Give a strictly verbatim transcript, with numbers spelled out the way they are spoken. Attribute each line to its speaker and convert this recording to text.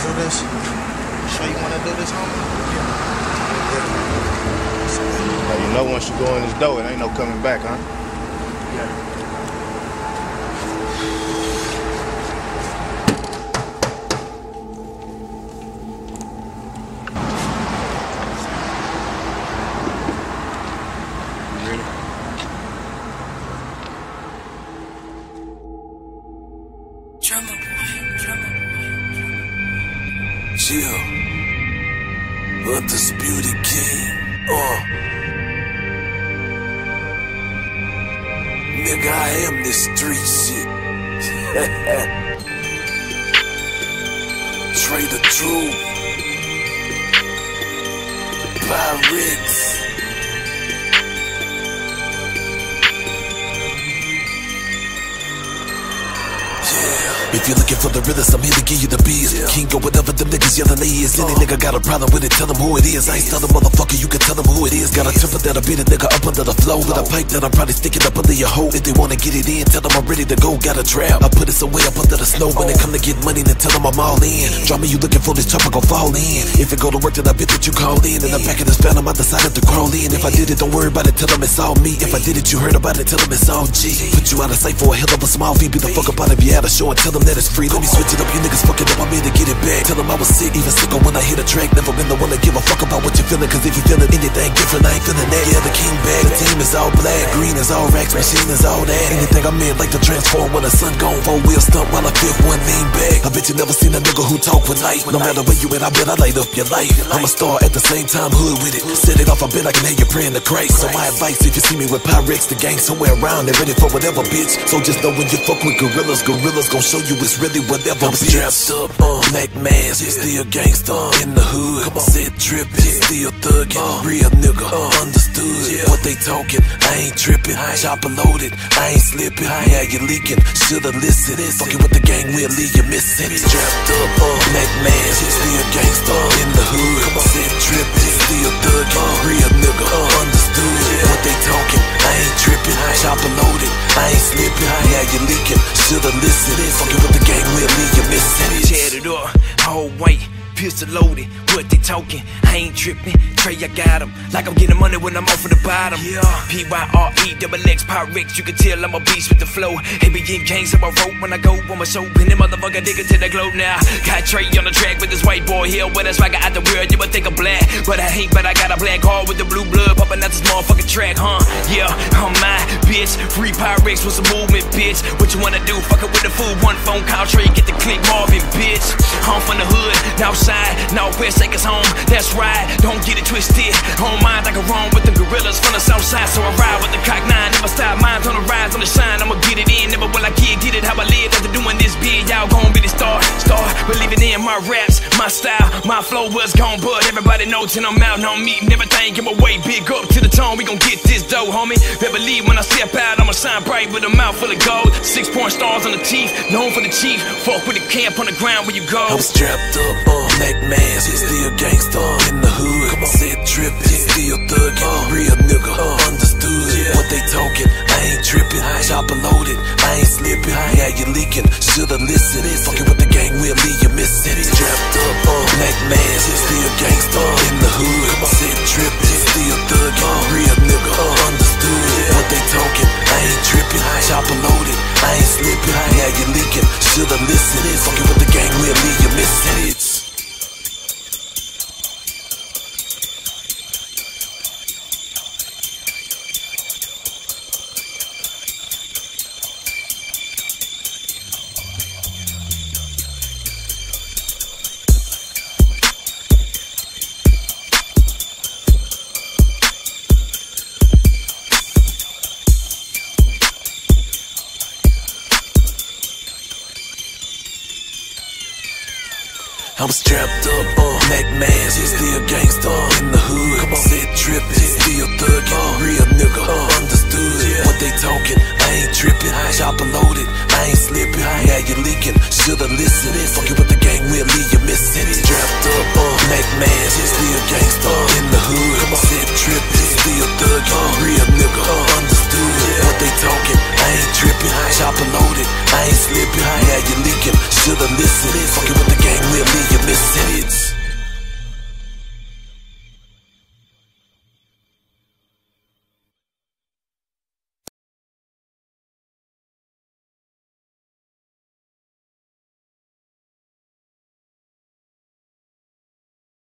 Speaker 1: do this? You sure you wanna do this, homie? Yeah.
Speaker 2: Now, you know once you go in this door, it ain't no coming back, huh?
Speaker 1: Yeah.
Speaker 3: Chill, undisputed king. Uh, nigga, I am this street shit. Trade the truth. Pirates. If you're looking for the realest, I'm here to give you the beers. Yeah. King or whatever them niggas yelling they is. Any uh. nigga got a problem with it, tell them who it is. I ain't tell them motherfucker, you can tell them who it is. Got a temper that'll beat a nigga up under the flow. With a pipe that I'm probably sticking up under your hole. If they wanna get it in, tell them I'm ready to go. Got a trap, I put it somewhere up under the snow. When they come to get money, then tell them I'm all in. Draw me, you looking for this chopper, gon' fall in. If it go to work, then I bet that you call in. In the back of this phantom, I decided to crawl in. If I did it, don't worry about it, tell them it's all me. If I did it, you heard about it, tell them it's all G. Put you out of sight for a hell of a small fee. Be the fuck up out of you out of show and tell them that it's free. Let me switch it up, you niggas fucking up, I'm here to get it back. Tell them I was sick, even sicker when I hit a track. Never been the one to give a fuck about what you're feeling, cause if you feeling anything different, I ain't feeling that. Yeah, the king bag, the team is all black. Green is all racks, machine is all that. Anything I'm in like to transform when the sun gone. Four wheel stump while I fifth one lean back. I bet you never seen a nigga who talk with light. No matter where you at, I bet I light up your life. I'm a star at the same time, hood with it. Set it off, I bet I can hear you praying to Christ. So my advice, if you see me with Pyrex, the gang somewhere around, they're ready for whatever, bitch. So just know when you fuck with gorillas, gorillas gon' show you it's really whatever, bitch. Strapped up, uh, black mask, yeah. Still gangsta in the hood. Come on, said trippin', yeah. Still thuggin', uh, real nigga, uh, understood. Yeah. What they talkin', I ain't trippin', chopper loaded, I ain't slippin'. Yeah, you leakin', shoulda listened. Fucking with the gang, we'll leave you missing. Strapped up, uh, black mask, yeah. Still gangsta in the hood. Come on, said trippin', still thuggin', uh, real nigga, uh, understood. Yeah. What they talkin', I ain't trippin', chopper loaded, I ain't slippin'. Yeah, you leakin', shoulda listened. Fucking with the gang, we'll leave you missing.
Speaker 4: Tear it up, all white, pistol loaded. What they talking? I ain't tripping. Trey, I got him. Like I'm getting money when I'm off of the bottom. Yeah. P Y R E, double X, Pyrex. You can tell I'm a beast with the flow. Heavy in gang, so I wrote when I go on my show. And them motherfucker digging to the globe now. Got Trey on the track with this white boy here. But that's why I got out the world. You would think I'm black, but I ain't. But I got a black heart with the blue blood popping out this motherfucking track, huh? Yeah, I'm my bitch. Free Pyrex with some movement, bitch. What you wanna do? Fucking with the food. One phone call, Trey, get the click Marvin, bitch. I'm from the hood, Northside, Northwest, take us home. That's right, don't get it twisted. On mind, I can roam with the gorillas from the south side. So I ride with the cock nine. Never stop, minds on the rise, on the shine. I'ma get it in, never will I get, get it how I live. After doing this big, y'all gon' be the star, star. Believing in my raps, my style, my flow was gone, but everybody knows till I'm out on me. Never think I'm away, big up to the tone. We gon' get this dough, homie. Better believe when I step out, I'ma shine bright with a mouth full of gold. Six point stars on the teeth, known for the chief. Fuck with the camp on the ground where you go.
Speaker 3: I'm strapped up, uh, black mask, yeah. Still gangsta in the hood. Come on, said trippin', yeah. Still thuggin', uh, real nigga, uh, understood. Yeah. What they talkin', I ain't trippin', chopper loaded, I ain't slippin'. Yeah, you leakin', shoulda listened. Fucking with the gang, we'll leave you missing. Strapped up, uh, black mask, yeah. Still gangsta in the hood. Come on, said trippin', yeah. Still thuggin', uh, real nigga, uh, understood. Yeah. What they talkin', I ain't trippin', chopper loaded, I ain't slippin'. Yeah, you leakin', shoulda listened. Fucking with the gang, we'll leave you missing. It's I'm strapped up, uh, black mask, yeah. Still gangsta in the hood. Come on, said trippin', yeah. Still thuggin', uh, real nigga, uh, understood. Yeah. What they talkin', I ain't trippin', chopper loaded, I ain't slippin'. Yeah, you leakin', shoulda listened. Fucking with the gang, we'll leave you missing. Strapped up, uh, black mask, yeah. Still gangsta in the hood. Come on, said trippin', yeah. Still thuggin', uh, real nigga, uh, understood. Yeah. What they talkin', I ain't trippin', chopper loaded, I ain't slippin'. Yeah, you leakin'. thinking, should've listened. Fucking with the gang, we'll leave you missing.